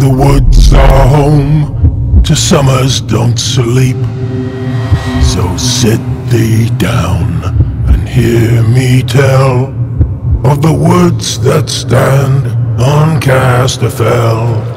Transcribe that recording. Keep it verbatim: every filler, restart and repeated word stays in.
The woods are home to summers don't sleep. So sit thee down and hear me tell of the woods that stand on Casterfell.